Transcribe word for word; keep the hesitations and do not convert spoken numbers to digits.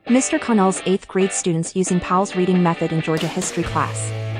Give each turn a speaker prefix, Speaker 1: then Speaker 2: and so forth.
Speaker 1: Mister Connell's eighth grade students using Powell's reading method in Georgia history class.